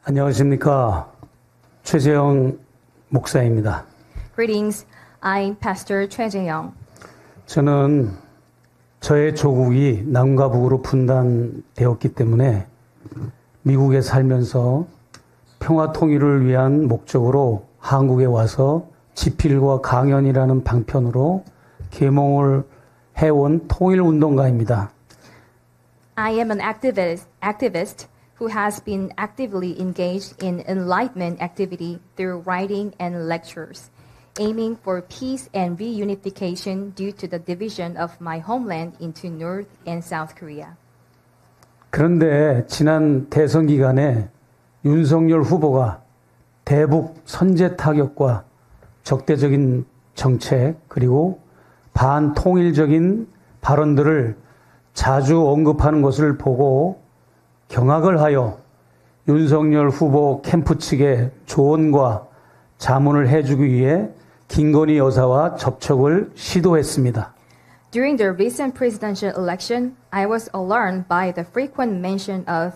안녕하십니까. 최재영 목사입니다. Greetings, I'm Pastor Choi Jae-young. 저는 저의 조국이 남과 북으로 분단되었기 때문에 미국에 살면서 평화 통일을 위한 목적으로 한국에 와서 지필과 강연이라는 방편으로 계몽을 해온 통일운동가입니다. I am an activist who has been actively engaged in enlightenment activity through writing and lectures, aiming for peace and reunification due to the division of my homeland into North and South Korea. 그런데 지난 대선 기간에 윤석열 후보가 대북 선제 타격과 적대적인 정책 그리고 반통일적인 발언들을 자주 언급하는 것을 보고 경악을 하여 윤석열 후보 캠프 측에 조언과 자문을 해주기 위해 김건희 여사와 접촉을 시도했습니다. During the recent presidential election, I was alarmed by the frequent mention of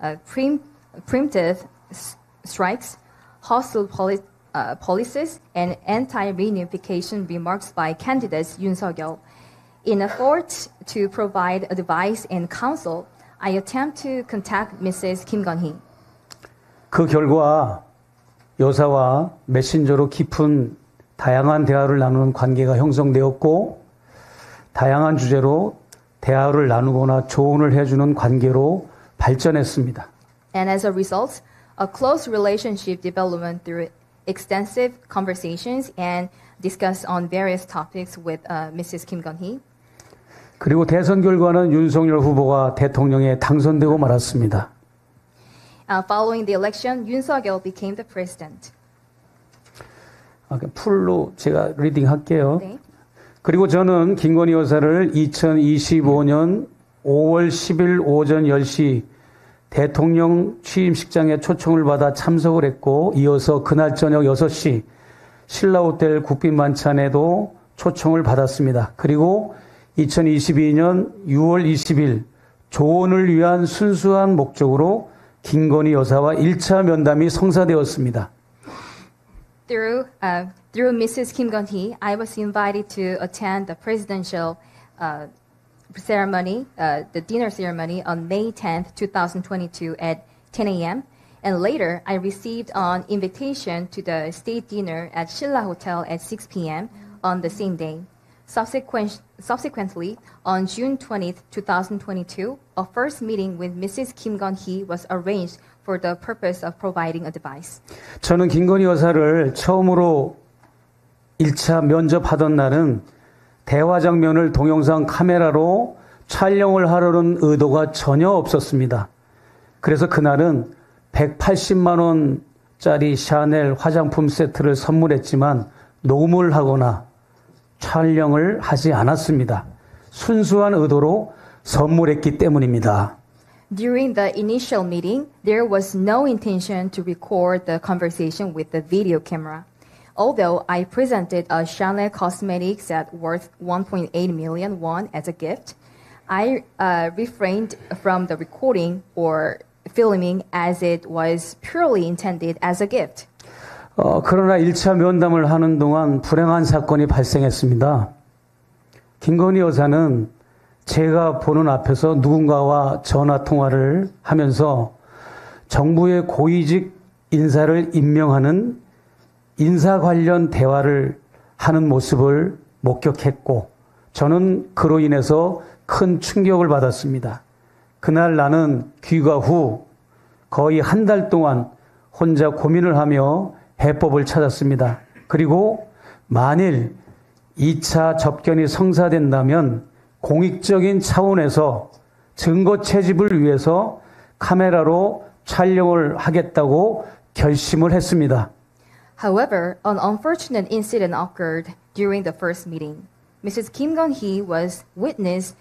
preemptive strikes, hostile policies, and anti-reunification remarks by candidates Yoon Suk-yeol. In an effort to provide advice and counsel, I attempt to contact Mrs. Kim Gun-hee. 그 결과 여사와 메신저로 깊은 다양한 대화를 나누는 관계가 형성되었고 다양한 주제로 대화를 나누거나 조언을 해주는 관계로 발전했습니다. And as a result, a close relationship development through extensive conversations and discuss on various topics with Mrs. Kim Gun-hee. 그리고 대선 결과는 윤석열 후보가 대통령에 당선되고 말았습니다. Following the election, Yoon Suk-yeol became the president. 풀로 제가 리딩할게요. 네. 그리고 저는 김건희 여사를 2025년 5월 10일 오전 10시 대통령 취임식장에 초청을 받아 참석을 했고 이어서 그날 저녁 6시 신라호텔 국빈만찬에도 초청을 받았습니다. 그리고 2022년 6월 20일 조언을 위한 순수한 목적으로 김건희 여사와 1차 면담이 성사되었습니다. Through Mrs. Kim Gun-hee, I was invited to attend the presidential ceremony, the dinner ceremony on May 10th, 2022 at 10 a.m. And later, I received an invitation to the state dinner at Shilla Hotel at 6 p.m. on the same day. Subsequently, on June 20th, 2022, a first meeting with Mrs. Kim Gun-hee was arranged for the purpose of providing advice. 저는 김건희 여사를 처음으로 1차 면접하던 날은 대화 장면을 동영상 카메라로 촬영을 하려는 의도가 전혀 없었습니다. 그래서 그날은 180만 원짜리 샤넬 화장품 세트를 선물했지만 녹음을 하거나 촬영을 하지 않았습니다. 순수한 의도로 선물했기 때문입니다. During the initial meeting, there was no intention to record the conversation with the video camera. Although I presented a Chanel cosmetic set worth 1.8 million won as a gift, I refrained from the recording or filming as it was purely intended as a gift. 그러나 1차 면담을 하는 동안 불행한 사건이 발생했습니다. 김건희 여사는 제가 보는 앞에서 누군가와 전화통화를 하면서 정부의 고위직 인사를 임명하는 인사 관련 대화를 하는 모습을 목격했고 저는 그로 인해서 큰 충격을 받았습니다. 그날 나는 귀가 후 거의 한 달 동안 혼자 고민을 하며 해법을 찾았습니다. 그리고 만일 2차 접견이 성사된다면 공익적인 차원에서 증거 채집을 위해서 카메라로 촬영을 하겠다고 결심을 했습니다. However, an unfortunate incident occurred during the first meeting. Mrs. Kim Gun-hee was witnessed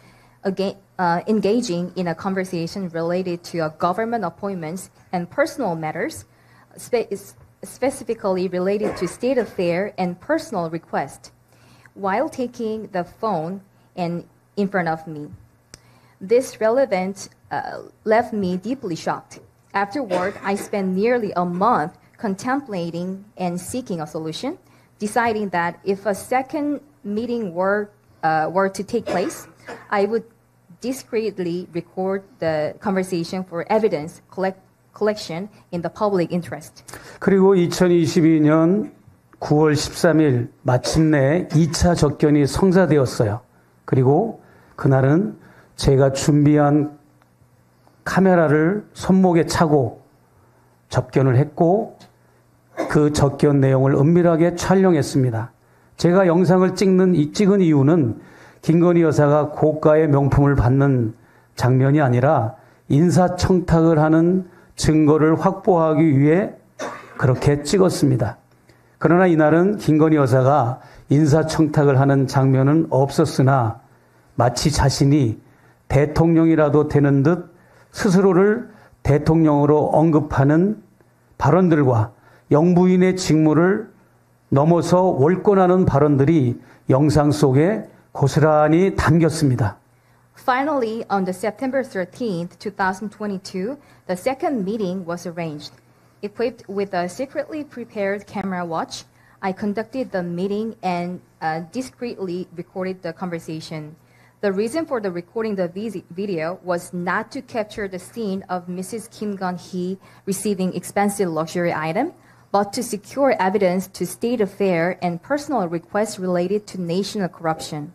engaging in a conversation related to government appointments and personal matters, specifically related to state affairs and personal requests, while taking the phone and in front of me. This relevant left me deeply shocked. Afterward, I spent nearly a month contemplating and seeking a solution, deciding that if a second meeting were to take place, I would discreetly record the conversation for evidence collection in the public interest. 그리고 2022년 9월 13일 마침내 2차 접견이 성사되었어요. 그리고 그날은 제가 준비한 카메라를 손목에 차고 접견을 했고 그 접견 내용을 은밀하게 촬영했습니다. 제가 영상을 찍은 이유는 김건희 여사가 고가의 명품을 받는 장면이 아니라 인사청탁을 하는 증거를 확보하기 위해 그렇게 찍었습니다. 그러나 이날은 김건희 여사가 인사청탁을 하는 장면은 없었으나 마치 자신이 대통령이라도 되는 듯 스스로를 대통령으로 언급하는 발언들과 영부인의 직무를 넘어서 월권하는 발언들이 영상 속에 고스란히 담겼습니다. Finally, on the September 13th, 2022, the second meeting was arranged. Equipped with a secretly prepared camera watch, I conducted the meeting and discreetly recorded the conversation. The reason for the recording the video was not to capture the scene of Mrs. Kim Gun-hee receiving expensive luxury item, but to secure evidence to state affair and personal requests related to national corruption.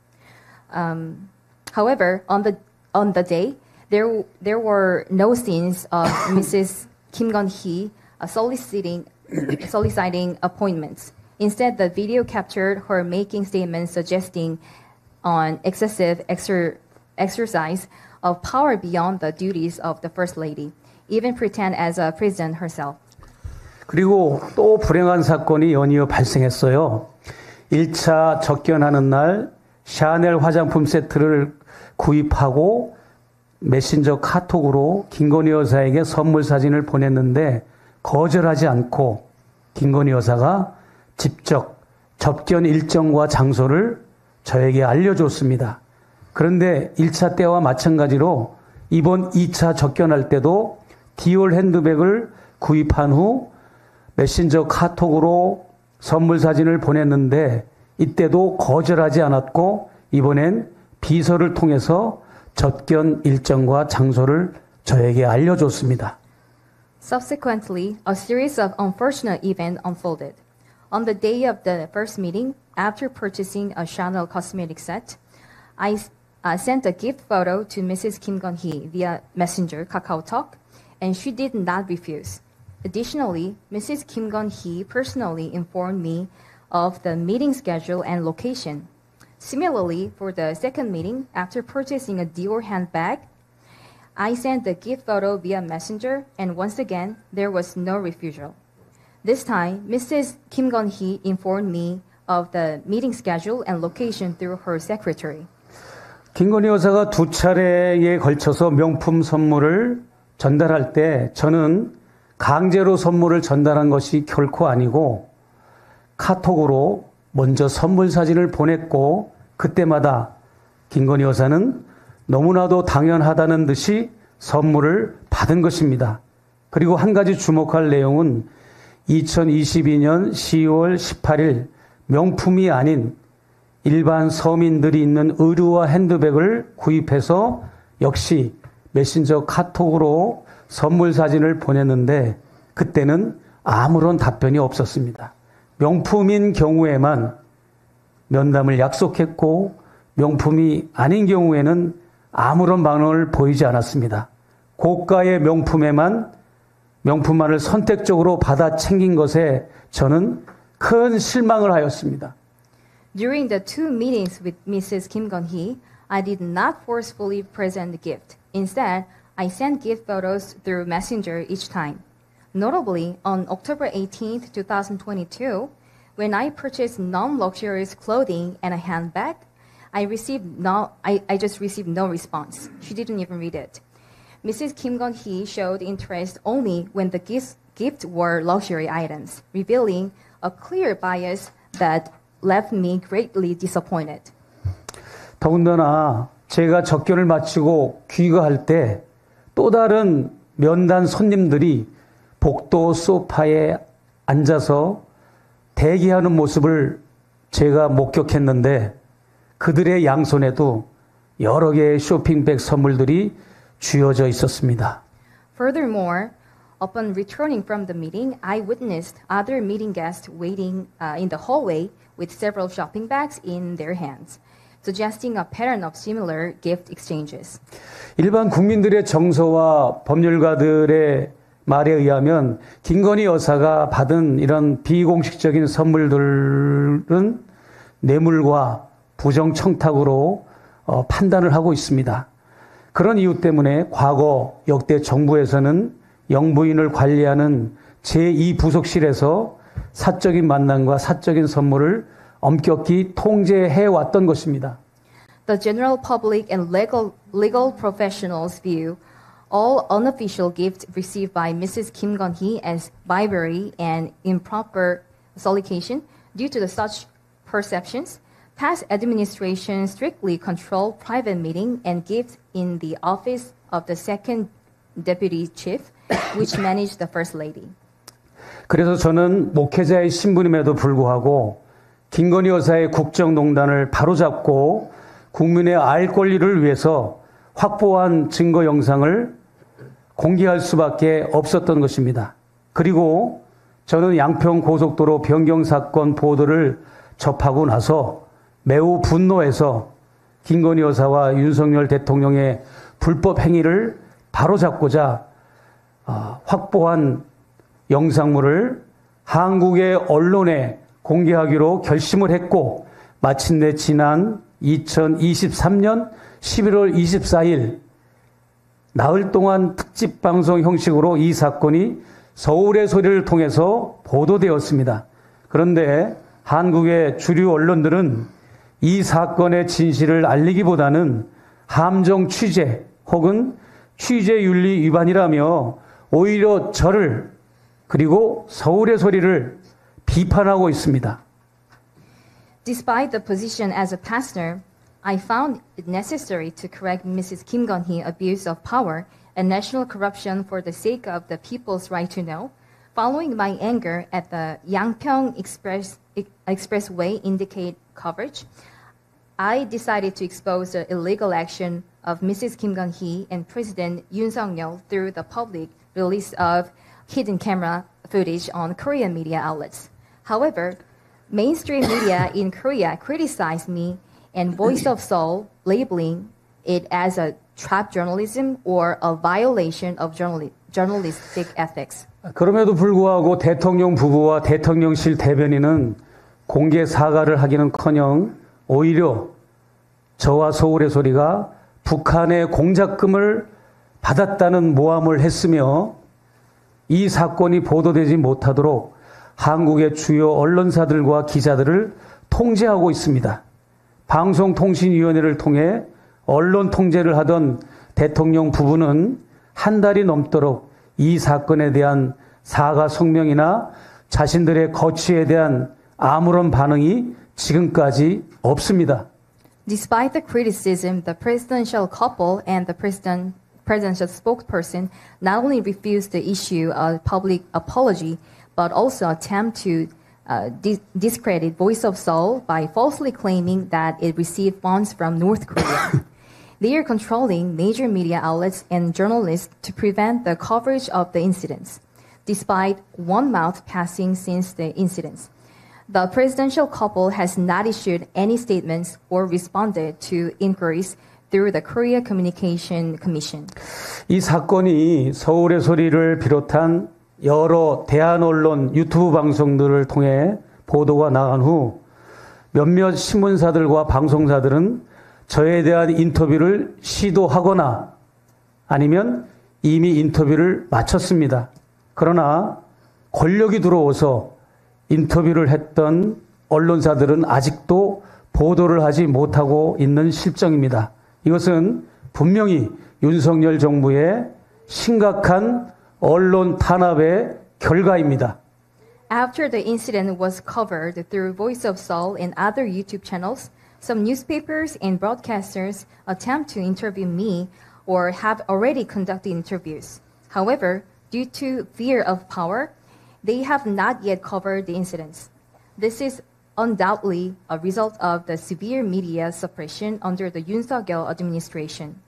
However, on the day, there were no scenes of Mrs. Kim Gun-hee soliciting appointments. Instead, the video captured her making statements suggesting on excessive exercise of power beyond the duties of the First Lady, even pretend as a president herself. 그리고 또 불행한 사건이 연이어 발생했어요. 1차 접견하는 날 샤넬 화장품 세트를 구입하고 메신저 카톡으로 김건희 여사에게 선물 사진을 보냈는데 거절하지 않고 김건희 여사가 직접 접견 일정과 장소를 저에게 알려줬습니다. 그런데 1차 때와 마찬가지로 이번 2차 접견할 때도 디올 핸드백을 구입한 후 메신저 카톡으로 선물 사진을 보냈는데 이때도 거절하지 않았고 이번엔 비서를 통해서 접견 일정과 장소를 저에게 알려줬습니다. Subsequently, a series of unfortunate events unfolded. On the day of the first meeting, after purchasing a Chanel cosmetic set, I sent a gift photo to Mrs. Kim Gun-hee via Messenger, KakaoTalk, and she did not refuse. Additionally, Mrs. Kim Gun-hee personally informed me of the meeting schedule and location. Similarly, for the second meeting, after purchasing a Dior handbag, I sent the gift photo via Messenger, and once again, there was no refusal. This time, Mrs. Kim Gun-hee informed me of the meeting schedule and location through her secretary. 김건희 여사가 두 차례에 걸쳐서 명품 선물을 전달할 때 저는 강제로 선물을 전달한 것이 결코 아니고 카톡으로 먼저 선물 사진을 보냈고 그때마다 김건희 여사는 너무나도 당연하다는 듯이 선물을 받은 것입니다. 그리고 한 가지 주목할 내용은 2022년 10월 18일 명품이 아닌 일반 서민들이 있는 의류와 핸드백을 구입해서 역시 메신저 카톡으로 선물 사진을 보냈는데 그때는 아무런 답변이 없었습니다. 명품인 경우에만 면담을 약속했고 명품이 아닌 경우에는 아무런 반응을 보이지 않았습니다. 고가의 명품만을 선택적으로 받아 챙긴 것에 저는 큰 실망을 하였습니다. During the two meetings with Mrs. Kim Gun-hee, I did not forcefully present the gift. Instead, I sent gift photos through Messenger each time. Notably, on October 18th, 2022, when I purchased non-luxurious clothing and a handbag, I just received no response. She didn't even read it. Mrs. Kim Gun-hee showed interest only when the gifts were luxury items, revealing a clear bias that left me greatly disappointed. 더군다나 제가 접견을 마치고 귀가할 때 또 다른 면단 손님들이 복도 소파에 앉아서 대기하는 모습을 제가 목격했는데 그들의 양손에도 여러 개의 쇼핑백 선물들이 쥐어져 있었습니다. Furthermore, upon returning from the meeting, I witnessed other meeting guests waiting in the hallway with several shopping bags in their hands, suggesting a pattern of similar gift exchanges. 일반 국민들의 정서와 법률가들의 말에 의하면 김건희 여사가 받은 이런 비공식적인 선물들은 뇌물과 부정청탁으로 판단을 하고 있습니다. 그런 이유 때문에 과거 역대 정부에서는 영부인을 관리하는 제2부속실에서 사적인 만남과 사적인 선물을 엄격히 통제해 왔던 것입니다. The general public and legal professionals view all unofficial gifts received by Mrs. Kim Gun-hee as bribery and improper solicitation. Due to such perceptions, past administrations strictly control private meeting and gifts in the office of the second deputy chief, which managed the first lady. 그래서 저는 목회자의 신분임에도 불구하고 김건희 여사의 국정농단을 바로잡고 국민의 알 권리를 위해서 확보한 증거 영상을 공개할 수밖에 없었던 것입니다. 그리고 저는 양평 고속도로 변경 사건 보도를 접하고 나서 매우 분노해서 김건희 여사와 윤석열 대통령의 불법 행위를 바로잡고자 확보한 영상물을 한국의 언론에 공개하기로 결심을 했고 마침내 지난 2023년 11월 24일 나흘 동안 특집 방송 형식으로 이 사건이 서울의 소리를 통해서 보도되었습니다. 그런데 한국의 주류 언론들은 이 사건의 진실을 알리기보다는 함정 취재 혹은 취재윤리 위반이라며 오히려 저를 그리고 서울의 소리를 비판하고 있습니다. Despite the position as a pastor, I found it necessary to correct Mrs. Kim Gun-hee abuse of power and national corruption for the sake of the people's right to know. Following my anger at the Yangpyeong Expressway indicate coverage, I decided to expose the illegal action of Mrs. Kim Gun-hee and President Yoon Suk-yeol through the public release of hidden camera footage on Korean media outlets. However, mainstream media in Korea criticized me and Voice of Seoul labeling it as a trap journalism or a violation of journalistic ethics. 그럼에도 불구하고 대통령 부부와 대통령실 대변인은 공개 사과를 하기는커녕 오히려 저와 서울의 소리가 북한의 공작금을 받았다는 모함을 했으며 이 사건이 보도되지 못하도록 한국의 주요 언론사들과 기자들을 통제하고 있습니다. 방송통신위원회를 통해 언론 통제를 하던 대통령 부부는 한 달이 넘도록 이 사건에 대한 사과 성명이나 자신들의 거취에 대한 아무런 반응이 지금까지 없습니다. Despite the criticism, the presidential couple and the presidential spokesperson not only refused to issue a public apology, but also attempt to discredit Voice of Seoul by falsely claiming that it received funds from North Korea. They are controlling major media outlets and journalists to prevent the coverage of the incidents, despite one month passing since the incidents. The presidential couple has not issued any statements or responded to inquiries through the Korea Communication Commission. 이 사건이 서울의 소리를 비롯한 여러 대한 언론 유튜브 방송들을 통해 보도가 나간 후 몇몇 신문사들과 방송사들은 저에 대한 인터뷰를 시도하거나 아니면 이미 인터뷰를 마쳤습니다. 그러나 권력이 들어와서 인터뷰를 했던 언론사들은 아직도 보도를 하지 못하고 있는 실정입니다. 이것은 분명히 윤석열 정부의 심각한 언론 탄압의 결과입니다. After the incident was covered through Voice of Seoul and other YouTube channels, some newspapers and broadcasters attempt to interview me or have already conducted interviews. However, due to fear of power, they have not yet covered the incidents. This is undoubtedly a result of the severe media suppression under the Yoon Suk-yeol administration.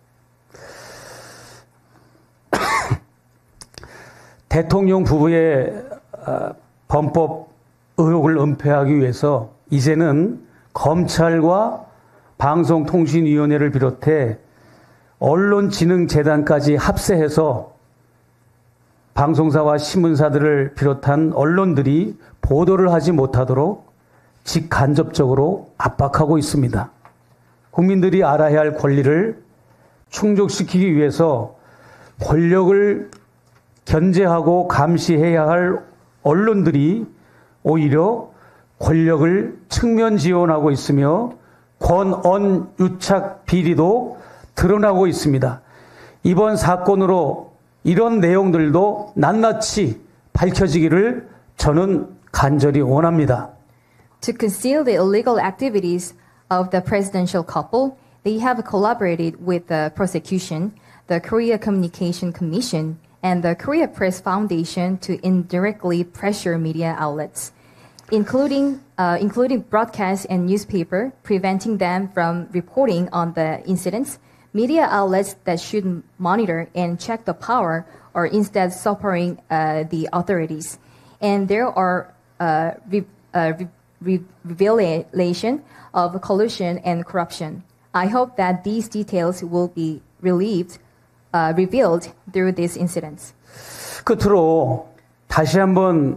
대통령 부부의 범법 의혹을 은폐하기 위해서 이제는 검찰과 방송통신위원회를 비롯해 언론진흥재단까지 합세해서 방송사와 신문사들을 비롯한 언론들이 보도를 하지 못하도록 직간접적으로 압박하고 있습니다. 국민들이 알아야 할 권리를 충족시키기 위해서 권력을 견제하고 감시해야 할 언론들이 오히려 권력을 측면 지원하고 있으며 권언 유착 비리도 드러나고 있습니다. 이번 사건으로 이런 내용들도 낱낱이 밝혀지기를 저는 간절히 원합니다. To conceal the illegal activities of the presidential couple, they have collaborated with the prosecution, the Korea Communication Commission, and the Korea Press Foundation to indirectly pressure media outlets, including broadcast and newspaper, preventing them from reporting on the incidents. Media outlets that should monitor and check the power are instead suffering the authorities. And there are revelation of collusion and corruption. I hope that these details will be revealed through these incidents. 끝으로 다시 한번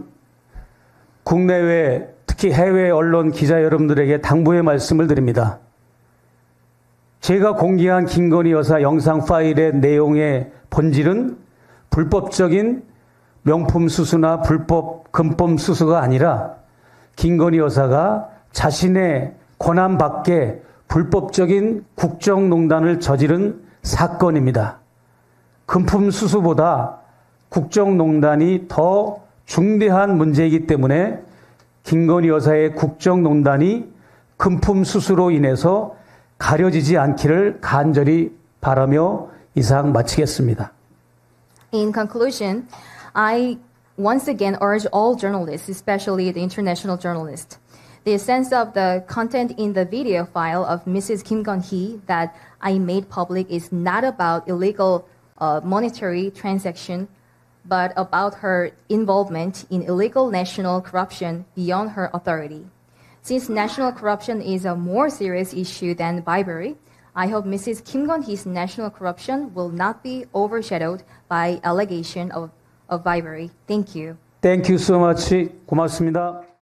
국내외 특히 해외 언론 기자 여러분들에게 당부의 말씀을 드립니다. 제가 공개한 김건희 여사 영상 파일의 내용의 본질은 불법적인 명품 수수나 불법 금품 수수가 아니라 김건희 여사가 자신의 권한 밖에 불법적인 국정농단을 저지른 사건입니다. 금품 수수보다 국정농단이 더 중대한 문제이기 때문에 김건희 여사의 국정농단이 금품 수수로 인해서 가려지지 않기를 간절히 바라며 이상 마치겠습니다. In conclusion, I once again urge all journalists, especially the international journalists, the essence of the content in the video file of Mrs. Kim Gun-hee that I made public is not about illegal monetary transaction, but about her involvement in illegal national corruption beyond her authority. Since national corruption is a more serious issue than bribery, I hope Mrs. Kim Gun-hee's national corruption will not be overshadowed by allegation of bribery. Thank you. Thank you so much. 고맙습니다.